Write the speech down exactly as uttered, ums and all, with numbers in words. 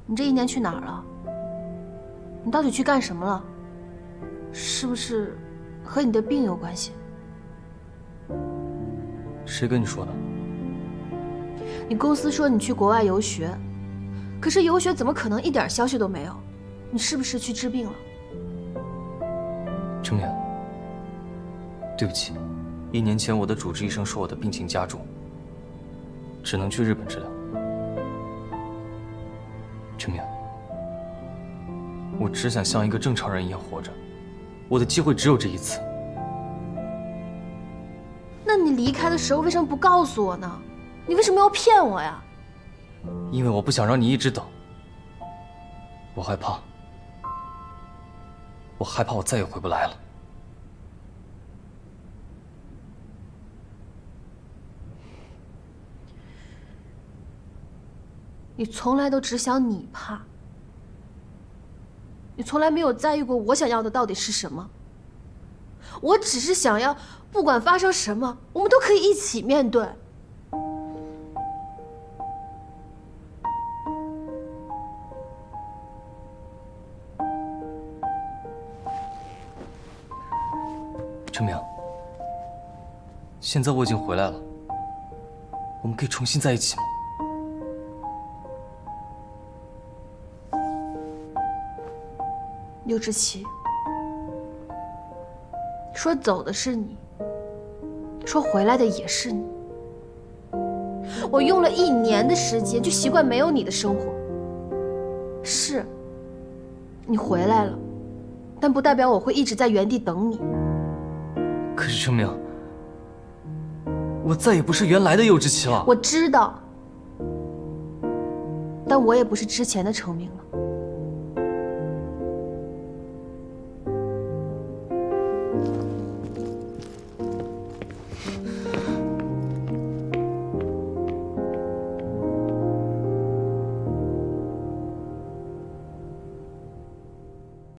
你这一年去哪儿了？你到底去干什么了？是不是和你的病有关系？ 谁跟你说的？ 你公司说你去国外游学，可是游学怎么可能一点消息都没有？你是不是去治病了？ 程明，对不起，一年前我的主治医生说我的病情加重，只能去日本治疗。程明，我只想像一个正常人一样活着，我的机会只有这一次。 那你离开的时候为什么不告诉我呢？你为什么要骗我呀？ 因为我不想让你一直等，我害怕，我害怕我再也回不来了。 你从来都只想你怕，你从来没有在意过我想要的到底是什么。我只是想要，不管发生什么，我们都可以一起面对。 程明，现在我已经回来了，我们可以重新在一起吗？ 刘志奇，说走的是你，说回来的也是你。我用了一年的时间就习惯没有你的生活。是，你回来了，但不代表我会一直在原地等你。 可是程明，我再也不是原来的幼稚期了。 我知道，但我也不是之前的程明了。